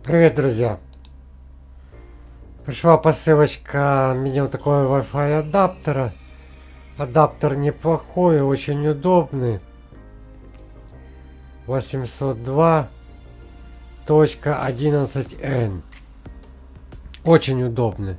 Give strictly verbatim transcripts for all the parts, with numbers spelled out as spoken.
Привет, друзья! Пришла посылочка мне вот такого Wi-Fi адаптера. Адаптер неплохой, очень удобный. восемьсот два точка одиннадцать эн. Очень удобный.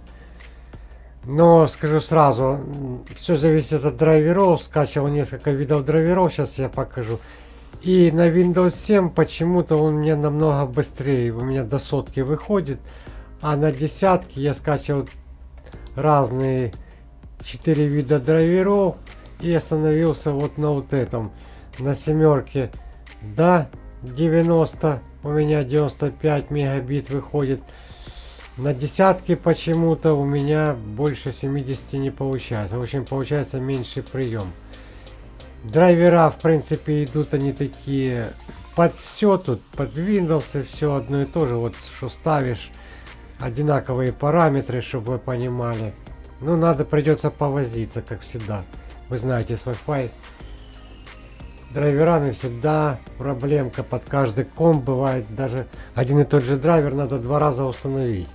Но скажу сразу, все зависит от драйверов. Скачивал несколько видов драйверов, сейчас я покажу. И на Windows семь почему-то он мне намного быстрее. У меня до сотки выходит. А на десятке я скачивал разные четыре вида драйверов и остановился вот на вот этом. На семерке до девяноста, у меня девяносто пять мегабит выходит. На десятке почему-то у меня больше семидесяти не получается. В общем, получается меньший прием. Драйвера, в принципе, идут они такие под все тут, под Windows, и все одно и то же. Вот что ставишь, одинаковые параметры, чтобы вы понимали. Ну, надо, придется повозиться, как всегда. Вы знаете, с Wi-Fi драйверами всегда проблемка. Под каждый комп бывает даже один и тот же драйвер надо два раза установить.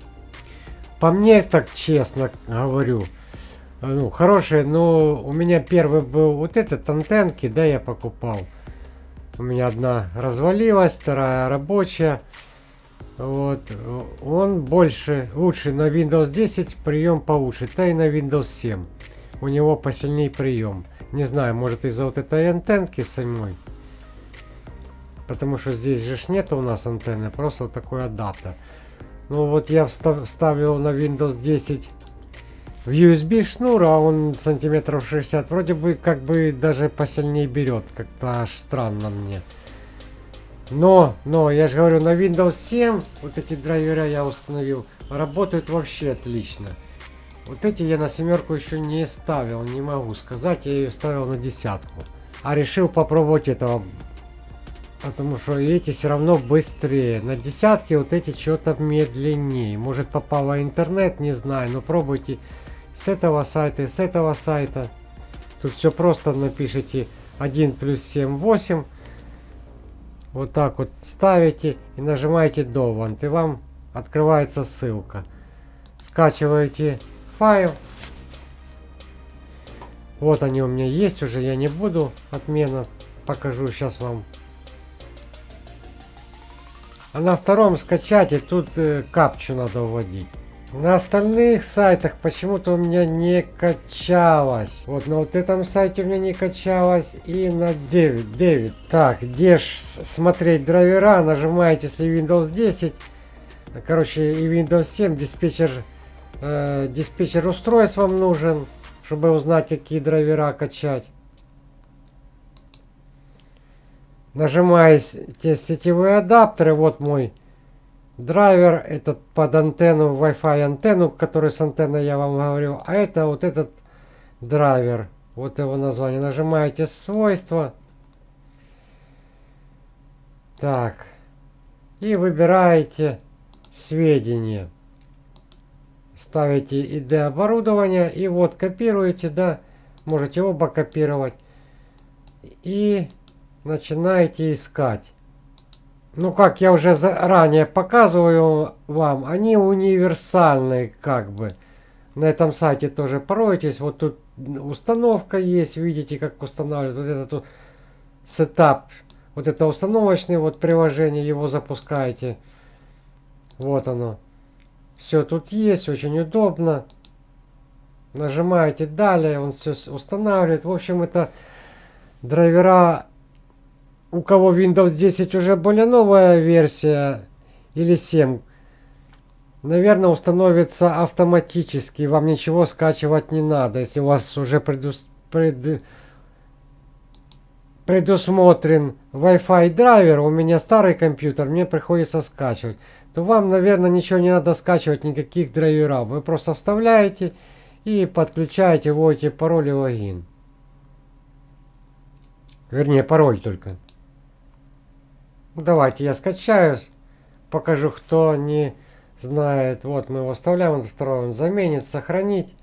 По мне, так честно говорю, ну, хорошие, но у меня первый был вот этот антенки, да, я покупал. У меня одна развалилась, вторая рабочая. Вот, он больше, лучше на Windows десять, прием получше, да и на Windows семь. У него посильнее прием. Не знаю, может из-за вот этой антенки самой. Потому что здесь же нет у нас антенны, просто вот такой адаптер. Ну вот я вставил на Windows десять в ю эс би шнур, а он сантиметров шестьдесят. Вроде бы как бы даже посильнее берет. Как-то аж странно мне. Но, но, я же говорю, на Windows семь вот эти драйвера я установил. Работают вообще отлично. Вот эти я на семерку еще не ставил, не могу сказать. Я ее ставил на десятку. А решил попробовать этого. Потому что эти все равно быстрее. На десятке вот эти что-то медленнее. Может попало интернет, не знаю. Но пробуйте с этого сайта и с этого сайта. Тут все просто, напишите один плюс семь восемь. Вот так вот ставите и нажимаете Download. И вам открывается ссылка. Скачиваете файл. Вот они у меня есть уже. Я не буду отмена. Покажу сейчас вам. А на втором скачать, и тут э, капчу надо вводить. На остальных сайтах почему-то у меня не качалось. Вот на вот этом сайте у меня не качалось. И на девять. девять. Так, где ж смотреть драйвера? Нажимаете, если Windows десять. Короче, и Windows семь. Диспетчер, э, диспетчер устройств вам нужен, чтобы узнать, какие драйвера качать. Нажимаете сетевые адаптеры. Вот мой драйвер, этот под антенну, Wi-Fi антенну, который с антенной я вам говорил. А это вот этот драйвер. Вот его название. Нажимаете свойства. Так. И выбираете сведения. Ставите ай ди оборудования. И вот копируете, да. Можете оба копировать. И начинаете искать. Ну, как я уже ранее показываю вам, они универсальные, как бы. На этом сайте тоже поройтесь. Вот тут установка есть, видите, как устанавливать. Вот этот вот сетап, вот это установочное вот приложение, его запускаете. Вот оно. Все тут есть, очень удобно. Нажимаете далее, он все устанавливает. В общем, это драйвера. У кого Windows десять уже более новая версия или семь, наверное, установится автоматически. Вам ничего скачивать не надо. Если у вас уже предус... пред... предусмотрен Wi-Fi драйвер, у меня старый компьютер, мне приходится скачивать, то вам, наверное, ничего не надо скачивать, никаких драйверов. Вы просто вставляете и подключаете, вводите пароль и логин. Вернее, пароль только. Давайте я скачаюсь, покажу, кто не знает. Вот мы его вставляем, второй он заменит, сохранить.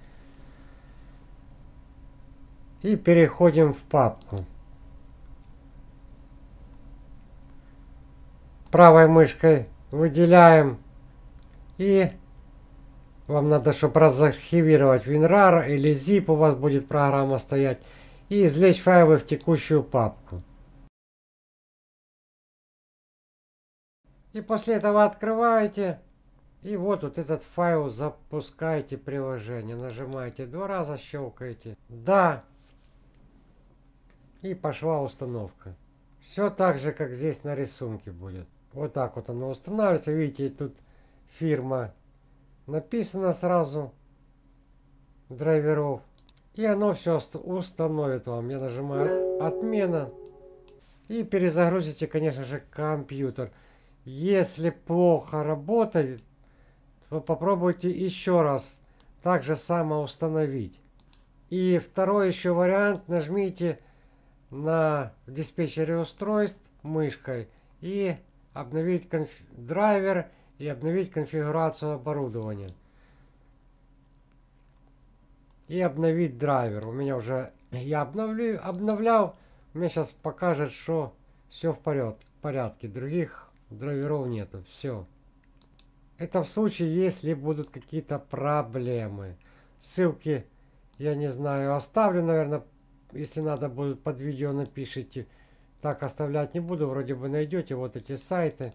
И переходим в папку. Правой мышкой Выделяем. И вам надо, чтобы разархивировать WinRAR или zip, у вас будет программа стоять. И извлечь файлы в текущую папку. И после этого открываете. И вот, вот этот файл запускаете приложение. Нажимаете два раза, щелкаете. Да. И пошла установка. Все так же, как здесь на рисунке будет. Вот так вот оно устанавливается. Видите, тут фирма написано сразу. Драйверов. И оно все установит вам. Я нажимаю отмена. И перезагрузите, конечно же, компьютер. Если плохо работает, то попробуйте еще раз так же само установить. И второй еще вариант. Нажмите на диспетчере устройств мышкой и обновить конф... драйвер и обновить конфигурацию оборудования. И обновить драйвер. У меня уже я обновлю, обновлял. Мне сейчас покажет, что все в порядке. В порядке. Других драйверов нету. Все. Это в случае, если будут какие-то проблемы. Ссылки, я не знаю, оставлю, наверное. Если надо будет под видео, напишите. Так оставлять не буду. Вроде бы найдете вот эти сайты.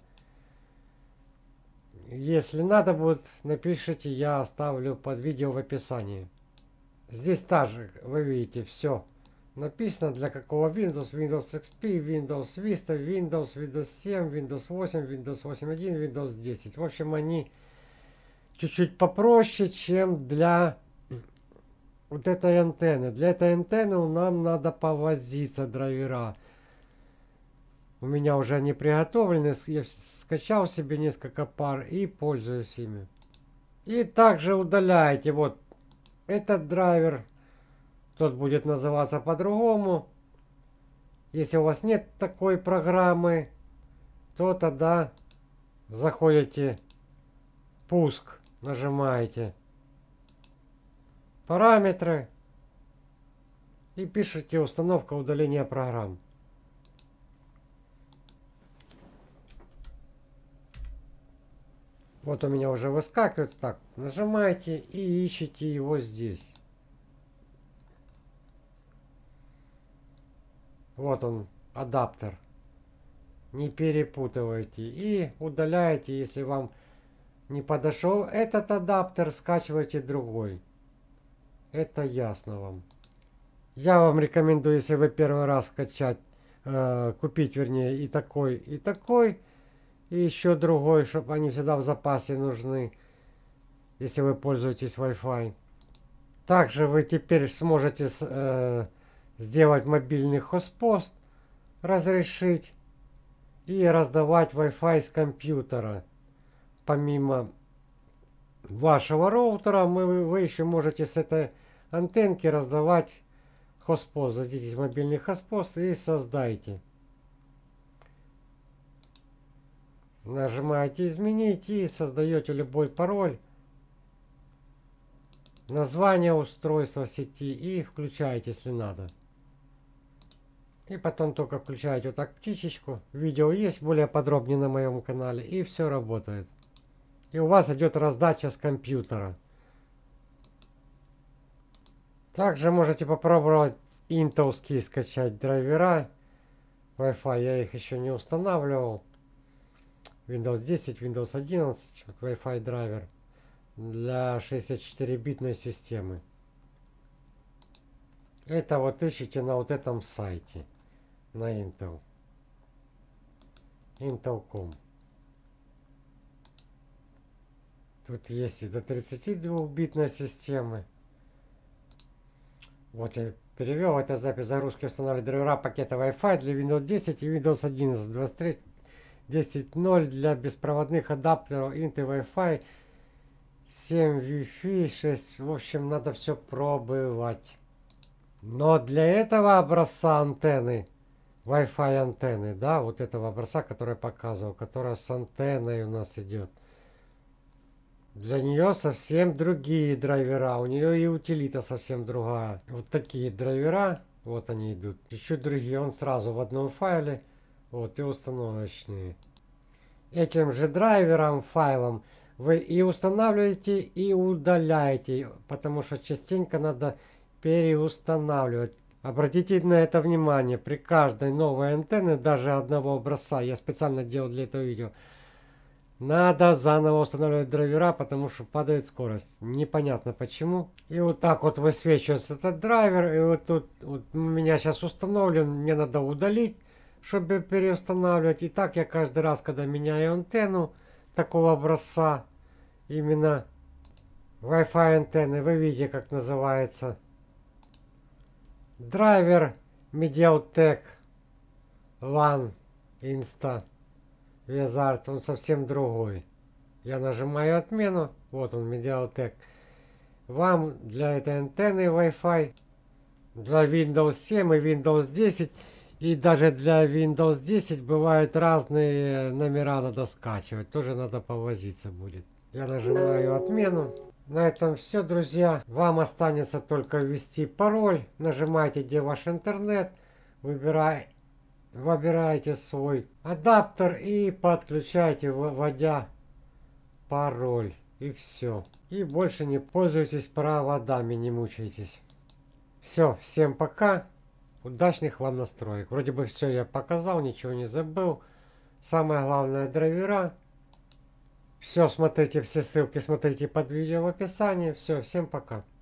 Если надо будет, напишите. Я оставлю под видео в описании. Здесь также, вы видите, все написано для какого Windows, Windows икс пи, Windows Vista, Windows, Windows семь, Windows восемь, Windows восемь точка один, Windows десять. В общем, они чуть-чуть попроще, чем для вот этой антенны. Для этой антенны нам надо повозиться, драйвера. У меня уже они приготовлены, я скачал себе несколько пар и пользуюсь ими. И также удаляете, вот, этот драйвер, тот будет называться по-другому. Если у вас нет такой программы, то тогда заходите, пуск, нажимаете, параметры и пишите установка удаления программ. Вот у меня уже выскакивает. Так, нажимаете и ищите его здесь. Вот он, адаптер. Не перепутывайте. И удаляете, если вам не подошел этот адаптер, скачивайте другой. Это ясно вам. Я вам рекомендую, если вы первый раз скачать, э, купить, вернее, и такой, и такой. И еще другой, чтобы они всегда в запасе нужны, если вы пользуетесь Wi-Fi. Также вы теперь сможете э, сделать мобильный хостпост, разрешить и раздавать Wi-Fi с компьютера. Помимо вашего роутера, мы, вы еще можете с этой антенки раздавать хостпост. Зайдите в мобильный хостпост и создайте. Нажимаете изменить и создаете любой пароль, название устройства сети и включаете, если надо. И потом только включаете вот так птичечку. Видео есть более подробнее на моем канале и все работает. И у вас идет раздача с компьютера. Также можете попробовать интелские скачать драйвера. Wi-Fi я их еще не устанавливал. Windows десять, Windows одиннадцать, вот Wi-Fi драйвер для шестьдесят четыре битной системы. Это вот ищите на вот этом сайте, на Intel. интел точка ком. Тут есть и до тридцати двух битной системы. Вот я перевел, это запись загрузки устанавливает драйвера пакета Wi-Fi для Windows десять и Windows одиннадцать, двадцать три десять ноль для беспроводных адаптеров Intel Wi-Fi, семь Wi-Fi, шесть. В общем, надо все пробовать. Но для этого образца антенны, Wi-Fi антенны, да, вот этого образца, который я показывал, которая с антенной у нас идет. Для нее совсем другие драйвера, у нее и утилита совсем другая. Вот такие драйвера, вот они идут. Еще другие, он сразу в одном файле. Вот и установочные. этим же драйвером, файлом, вы и устанавливаете, и удаляете, потому что частенько надо переустанавливать. Обратите на это внимание, при каждой новой антенне, даже одного образца, я специально делал для этого видео, надо заново устанавливать драйвера, потому что падает скорость. Непонятно почему. И вот так вот высвечивается этот драйвер. И вот тут вот у меня сейчас установлен, мне надо удалить, чтобы переустанавливать. И так я каждый раз, когда меняю антенну такого образца, именно Wi-Fi антенны, вы видите, как называется. Драйвер Mediatek LAN Insta Wizard, он совсем другой. Я нажимаю отмену, вот он, Mediatek. Вам для этой антенны Wi-Fi, для Windows семь и Windows десять, и даже для Windows десять бывают разные номера, надо скачивать, тоже надо повозиться будет. Я нажимаю отмену. На этом все, друзья. Вам останется только ввести пароль. Нажимайте, где ваш интернет. Выбирай, выбираете свой адаптер и подключайте, вводя пароль. И все. И больше не пользуйтесь проводами, не мучайтесь. Все, всем пока. Удачных вам настроек. Вроде бы все я показал, ничего не забыл. Самое главное, драйвера. Все, смотрите все ссылки, смотрите под видео в описании. Все, всем пока.